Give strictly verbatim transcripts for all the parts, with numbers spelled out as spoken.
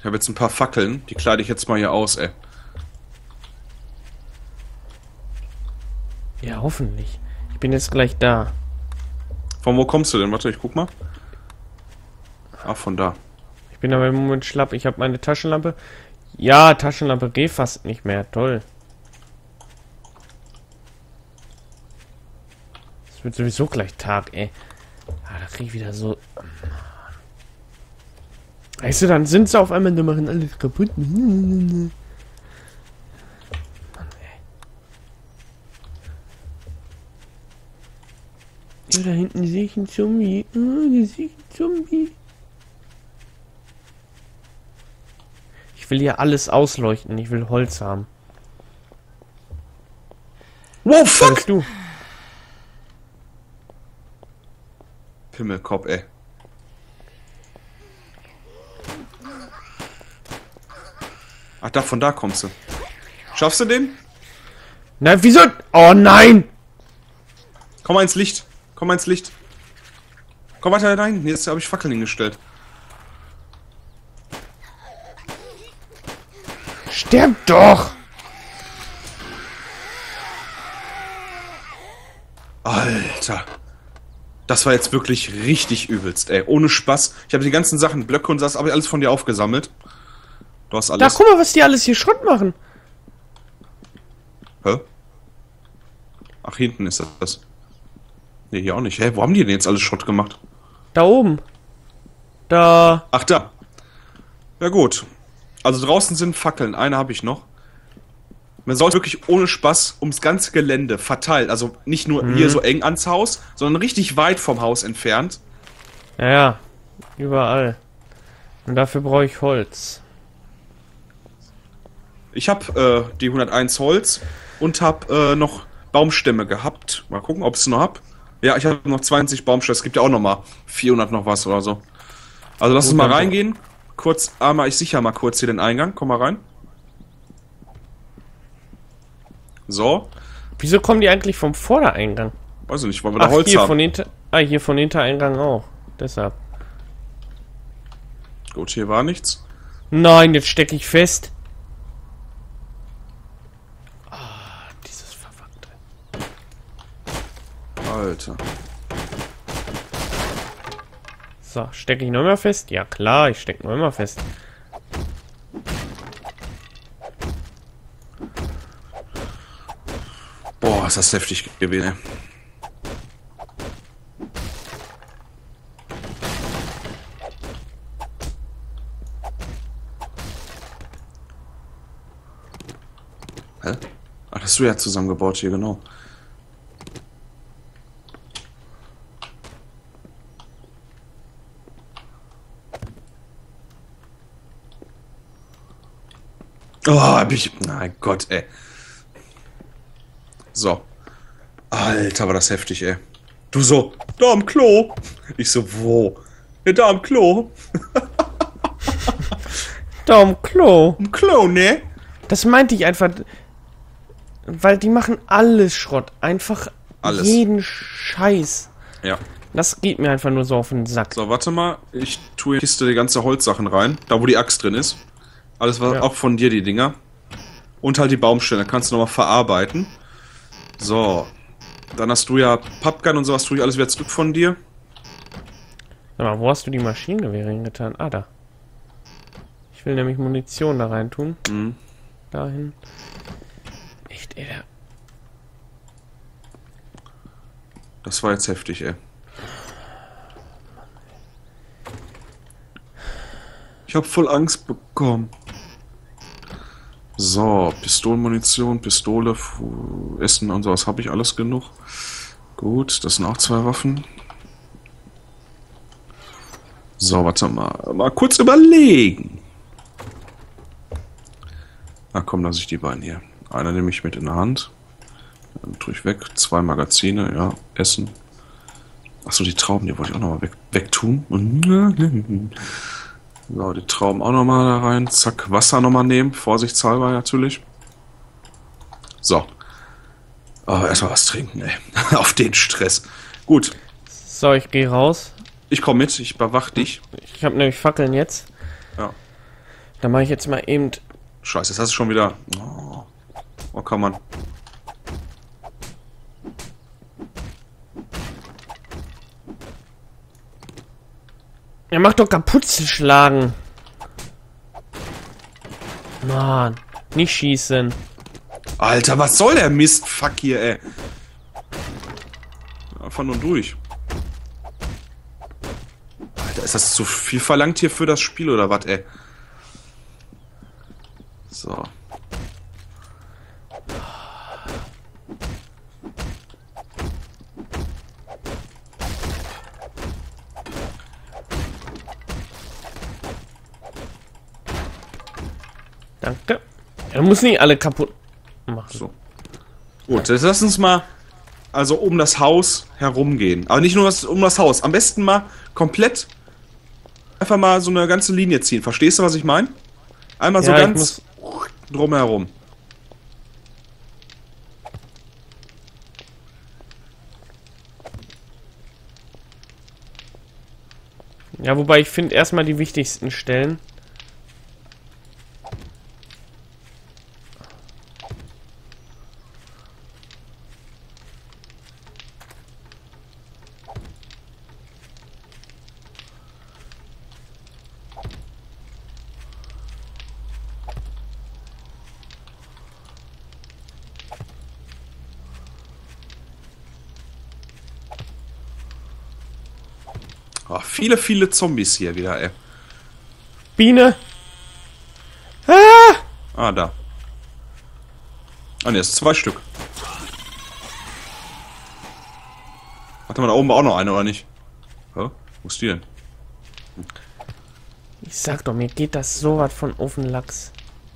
Ich habe jetzt ein paar Fackeln. Die kleide ich jetzt mal hier aus, ey. Ja, hoffentlich. Ich bin jetzt gleich da. Von wo kommst du denn? Warte, ich guck mal. Ah, von da. Ich bin aber im Moment schlapp. Ich habe meine Taschenlampe. Ja, Taschenlampe geht fast nicht mehr. Toll. Es wird sowieso gleich Tag, ey. Ah, da krieg ich wieder so... Weißt du, dann sind sie auf einmal, die machen alles kaputt. Mann, ey. Ja, da hinten sehe ich einen Zombie. Oh, da sehe ich einen Zombie. Ich will hier alles ausleuchten. Ich will Holz haben. Wow, fuck! Was du? Pimmelkopf, ey. Ach, da, von da kommst du. Schaffst du den? Na, wieso? Oh nein! Komm mal ins Licht. Komm mal ins Licht. Komm weiter rein. Jetzt habe ich Fackeln hingestellt. Sterb doch! Alter. Das war jetzt wirklich richtig übelst, ey. Ohne Spaß. Ich habe die ganzen Sachen, Blöcke und das habe ich alles von dir aufgesammelt. Du hast alles. Da, guck mal, was die alles hier Schrott machen. Hä? Ach, hinten ist das. Ne, hier auch nicht. Hä, wo haben die denn jetzt alles Schrott gemacht? Da oben. Da. Ach, da. Ja gut. Also draußen sind Fackeln. Eine habe ich noch. Man soll wirklich ohne Spaß ums ganze Gelände verteilt. Also nicht nur Mhm. hier so eng ans Haus, sondern richtig weit vom Haus entfernt. Ja, ja. Überall. Und dafür brauche ich Holz. Ich habe äh, die hunderteins Holz und habe äh, noch Baumstämme gehabt. Mal gucken, ob ich es noch hab. Ja, ich habe noch zwanzig Baumstämme. Es gibt ja auch noch mal vierhundert noch was oder so. Also lass uns mal reingehen. Kurz, einmal, ich sicher mal kurz hier den Eingang. Komm mal rein. So. Wieso kommen die eigentlich vom Vordereingang? Weiß ich nicht, wollen wir da Ach, Holz hier haben? von hinter. Ah, hier von Hintereingang auch. Deshalb. Gut, hier war nichts. Nein, jetzt stecke ich fest. Ah, dieses verfuckte. Alter. So, stecke ich noch immer fest? Ja klar, ich stecke noch immer fest. Boah, ist das heftig gewesen, ey. Hä? Ach, das hast du ja zusammengebaut hier, genau. Oh, hab ich... Mein Gott, ey. So. Alter, war das heftig, ey. Du so, da am Klo. Ich so, wo? Ja, da am Klo. Da am Klo. Am Klo, ne? Das meinte ich einfach. Weil die machen alles Schrott. Einfach Alles. jeden Scheiß. Ja. Das geht mir einfach nur so auf den Sack. So, warte mal. Ich tue in die Kiste die ganze Holzsachen rein. Da, wo die Axt drin ist. Alles war Ja. auch von dir, die Dinger. Und halt die Baumstämme. Kannst du nochmal verarbeiten. So. Dann hast du ja Pappgun und sowas. Tue ich alles wieder zurück von dir. Sag mal, wo hast du die Maschinengewehre hingetan? Ah, da. Ich will nämlich Munition da rein tun. Mhm. Dahin. Echt, ey. der- Das war jetzt heftig, ey. Ich hab voll Angst bekommen. So, Pistolenmunition, Pistole, Fu- Essen und sowas habe ich alles genug. Gut, das sind auch zwei Waffen. So, warte mal. Mal kurz überlegen. Na komm, lasse ich die beiden hier. Einer nehme ich mit in der Hand. Dann tue ich weg. Zwei Magazine, ja. Essen. Achso, die Trauben, die wollte ich auch nochmal weg, wegtun. So, die Trauben auch nochmal da rein. Zack, Wasser nochmal nehmen. Vorsichtshalber natürlich. So. Oh, erstmal was trinken, ey. Auf den Stress. Gut. So, ich gehe raus. Ich komme mit. Ich bewach dich. Ich habe nämlich Fackeln jetzt. Ja. Da mache ich jetzt mal eben... Scheiße, jetzt hast du schon wieder... Oh, oh kann man. Er macht doch Kapuze schlagen. Mann, nicht schießen. Alter, was soll der Mist? Fuck hier, ey. Einfach nur durch. Alter, ist das zu viel verlangt hier für das Spiel oder was, ey? So. Danke. Er muss nicht alle kaputt machen. So. Gut, jetzt lass uns mal also um das Haus herumgehen. Aber nicht nur was, um das Haus. Am besten mal komplett einfach mal so eine ganze Linie ziehen. Verstehst du, was ich meine? Einmal so Ja, ganz drumherum. Ja, wobei ich finde erstmal die wichtigsten Stellen. Oh, viele, viele Zombies hier wieder, ey. Biene! Ah! Ah, da. Ah, ne, ist zwei Stück. Warte mal, da oben war auch noch eine, oder nicht? Hä? Wo ist die denn? Ich sag doch, mir geht das so was von Ofenlachs.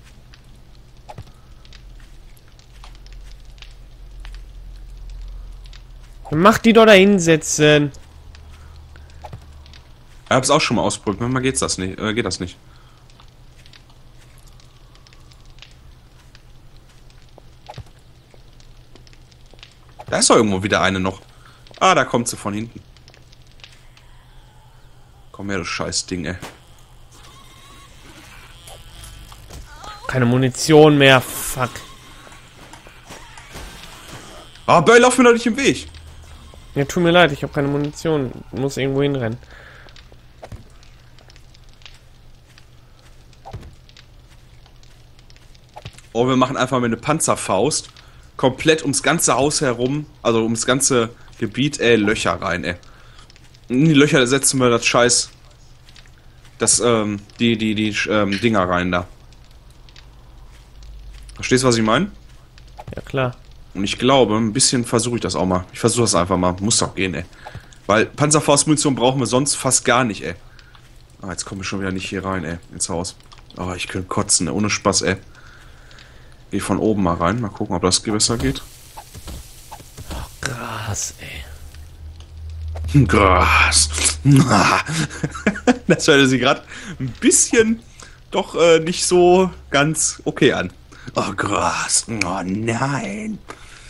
Mach die doch da hinsetzen. Ich hab's auch schon mal ausprobiert. Manchmal geht's das nicht. Äh, geht das nicht. Da ist doch irgendwo wieder eine noch. Ah, da kommt sie von hinten. Komm her, du scheiß Ding, ey. Keine Munition mehr. Fuck. Ah, Böll, lauf mir doch nicht im Weg. Ja, tut mir leid, ich habe keine Munition. Muss irgendwo hinrennen. Oh, wir machen einfach mal eine Panzerfaust. Komplett ums ganze Haus herum. Also ums ganze Gebiet, ey, Löcher rein, ey. In die Löcher setzen wir das Scheiß. Das, ähm, die, die, die, ähm, Dinger rein da. Verstehst du, was ich meine? Ja, klar. Und ich glaube, ein bisschen versuche ich das auch mal. Ich versuche das einfach mal. Muss doch gehen, ey. Weil Panzerfaustmunition brauchen wir sonst fast gar nicht, ey. Ah, jetzt komme ich schon wieder nicht hier rein, ey. Ins Haus. Oh, ich könnte kotzen, ey. Ohne Spaß, ey. Geh von oben mal rein. Mal gucken, ob das besser geht. Oh, Gras, ey. Gras. Das hörte sich gerade ein bisschen doch äh, nicht so ganz okay an. Oh, Gras. Oh, nein.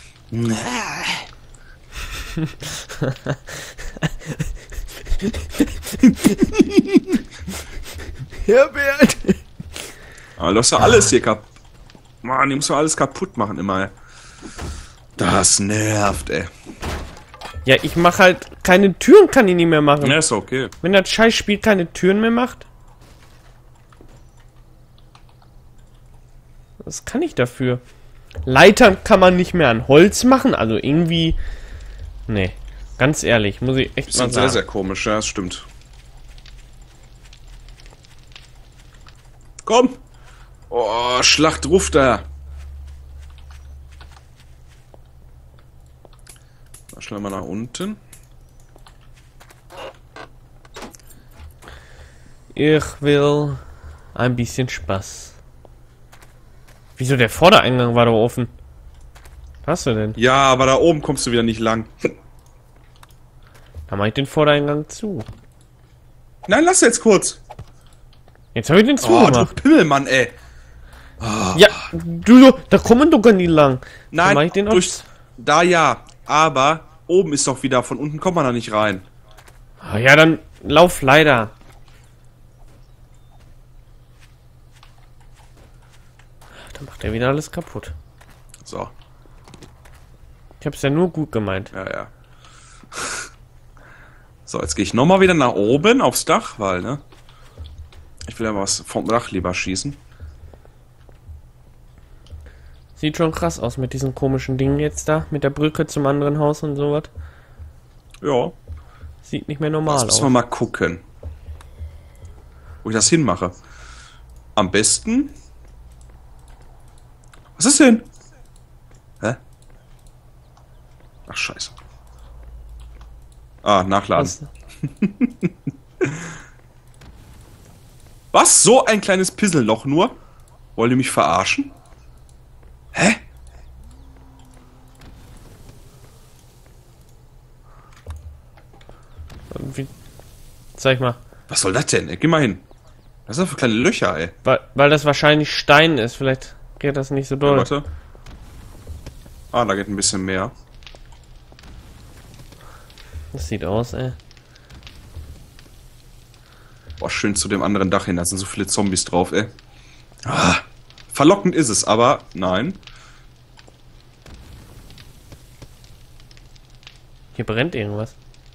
Herbert! Ah, lass doch alles hier kaputt. Mann, die muss doch alles kaputt machen immer, ey. Das nervt, ey. Ja, ich mach halt keine Türen, kann ich nicht mehr machen. Ja, ist okay. Wenn das Scheißspiel keine Türen mehr macht. Was kann ich dafür? Leitern kann man nicht mehr an Holz machen, also irgendwie. Nee, ganz ehrlich, muss ich echt Das mal ist sagen. sehr, sehr komisch, ja, das stimmt. Komm! Oh, Schlacht ruft da! Mal schnell mal nach unten. Ich will ein bisschen Spaß. Wieso, der Vordereingang war doch offen? Was hast du denn? Ja, aber da oben kommst du wieder nicht lang. Da mach ich den Vordereingang zu. Nein, lass jetzt kurz! Jetzt habe ich den Oh, zugemacht. du Pimmelmann, ey! Ja, du, da kommen doch gar nicht lang. Nein, Dann mach ich den durch, aus. da ja, aber oben ist doch wieder, von unten kommt man da nicht rein. Ah, ja, dann lauf leider. Dann macht er wieder alles kaputt. So. Ich hab's ja nur gut gemeint. Ja, ja. So, jetzt gehe ich nochmal wieder nach oben aufs Dach, weil, ne? Ich will ja was vom Dach lieber schießen. Sieht schon krass aus mit diesen komischen Dingen jetzt da. Mit der Brücke zum anderen Haus und sowas. Ja. Sieht nicht mehr normal Jetzt aus. müssen wir mal gucken, wo ich das hinmache. Am besten... Was ist denn? Hä? Ach, scheiße. Ah, nachladen. Was? Was? So ein kleines Pisselloch nur? Wollt ihr mich verarschen? Hä? Wie? Zeig mal. Was soll das denn? Ey, geh mal hin. Was ist das für kleine Löcher, ey? Weil, weil das wahrscheinlich Stein ist. Vielleicht geht das nicht so Ja, doll. warte. Ah, da geht ein bisschen mehr. Das sieht aus, ey. Boah, schön zu dem anderen Dach hin. Da sind so viele Zombies drauf, ey. Ah, verlockend ist es, aber nein. Hier brennt irgendwas.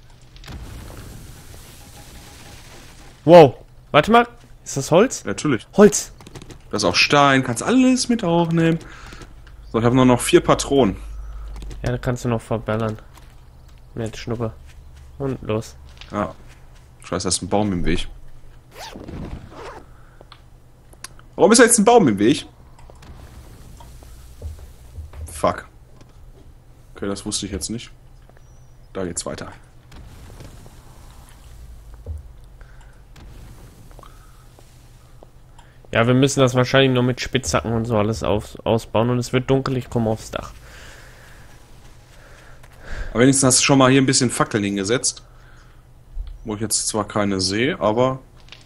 Wow. Warte mal. Ist das Holz? Natürlich. Holz. Das ist auch Stein. Kannst alles mit aufnehmen. So, ich habe nur noch vier Patronen. Ja, da kannst du noch verballern. Mit Schnuppe. Und los. Ja. Scheiße, da ist ein Baum im Weg. Warum ist da jetzt ein Baum im Weg? Fuck. Okay, das wusste ich jetzt nicht. Da geht's weiter. Ja, wir müssen das wahrscheinlich nur mit Spitzhacken und so alles auf, ausbauen. Und es wird dunkel, ich komme aufs Dach. Aber wenigstens hast du schon mal hier ein bisschen Fackeln hingesetzt. Wo ich jetzt zwar keine sehe, aber...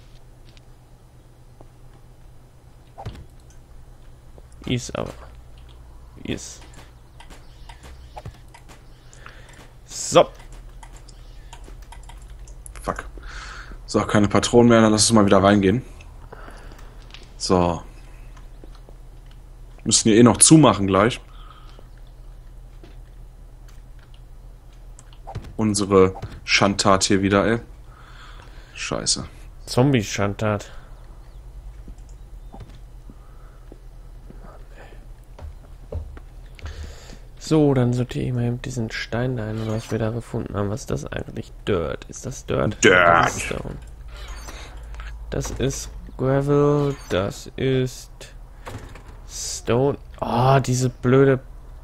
Ist aber. Ist. So. Fuck. So, keine Patronen mehr, dann lass uns mal wieder reingehen. So. Müssen hier eh noch zumachen gleich. Unsere Schandtat hier wieder, ey. Scheiße. Zombie-Schandtat. So, dann sortiere ich mal eben diesen Stein da ein, was wir da gefunden haben. Was ist das eigentlich? Dirt. Ist das Dirt? Dirt. Das ist Stone. Das ist Gravel. Das ist Stone. Oh, diese blöde...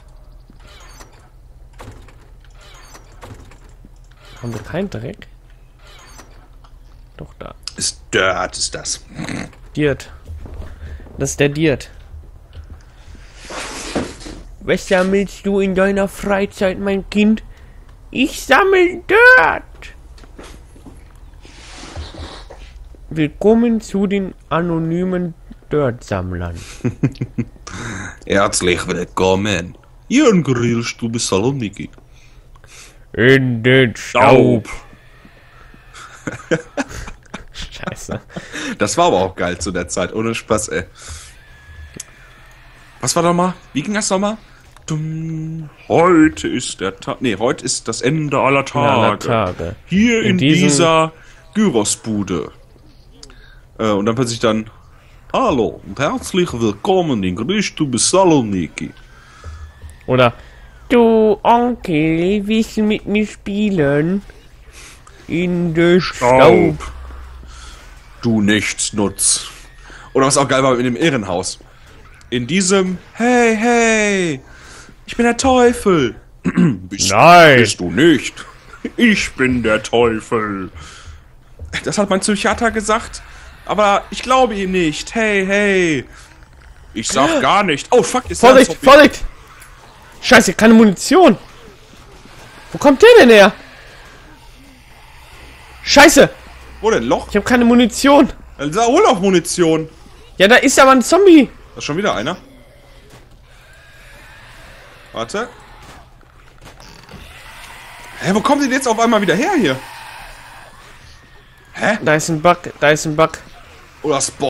Haben wir keinen Dreck? Doch, da. Ist Dirt, ist das. Dirt. Das ist der Dirt. Was sammelst du in deiner Freizeit, mein Kind? Ich sammle Dirt. Willkommen zu den anonymen Dirt-Sammlern. Herzlich willkommen. Hier in Grillstube Saloniki. In den Staub. Scheiße. Das war aber auch geil zu der Zeit, ohne Spaß, ey. Was war da mal? Wie ging das nochmal? Dumm. Heute ist der Tag. Nee, heute ist das Ende aller Tage. Aller Tage. Hier in, In diesem- dieser Gyrosbude. Äh, und dann plötzlich dann. Hallo und herzlich willkommen in Grillstube Saloniki. Oder du Onkel, willst du mit mir spielen? In den Staub. Du Nichtsnutz. Oder was auch geil war in dem Irrenhaus. In diesem Hey, hey, ich bin der Teufel. bist, Nein. Bist du nicht. Ich bin der Teufel. Das hat mein Psychiater gesagt, aber ich glaube ihm nicht. Hey, hey. Ich sag gar nicht. Oh, fuck, ist Vorsicht, der Zombie. Vorsicht! Scheiße, keine Munition! Wo kommt der denn her? Scheiße! Wo denn? Loch? Ich habe keine Munition! Da hol doch Munition. Ja, da ist aber ein Zombie! Da ist schon wieder einer. Warte. Hä, wo kommt denn jetzt auf einmal wieder her hier? Hä? Da ist ein Bug, da ist ein Bug. Oder Spawn?